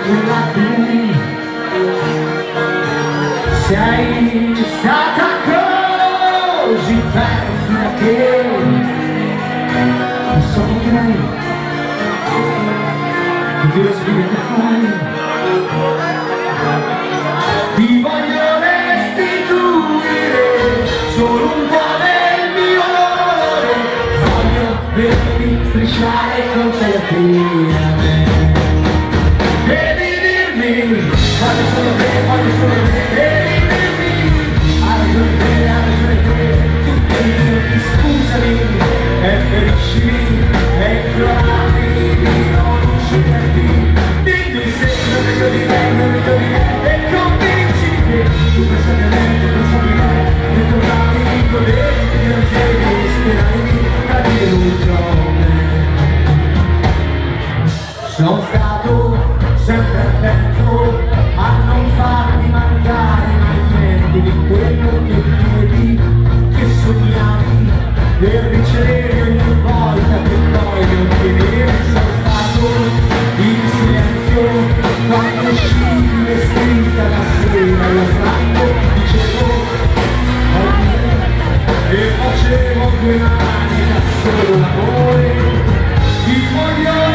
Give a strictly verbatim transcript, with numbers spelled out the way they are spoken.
quella tu sei stata così perfida che mi sono mai ti respirare, ti voglio restituire solo un po' del mio dolore, voglio vederti strisciare con certezza devi dirmi voglio solo te, voglio solo te, devi dirmi hai ragione te, hai ragione te, tutti i giorni scusami e feriscimi e implorami di non ucciderti, dimmi se non meglio di me, non meglio di me e convincimi che tu pensa di me, tu pensa di me e tornami di goderti di piangere, sperarmi da delusione. Sono stato sempre attento a non farmi mancare mai niente di quello che chiedi, che sognavi per ricevere ogni volta che poi mi ottenevi. Sono stato in silenzio quando uscivi vestita la sera allo slanco, dicevo oddio e facevo due mani da solo l'amore, ti voglio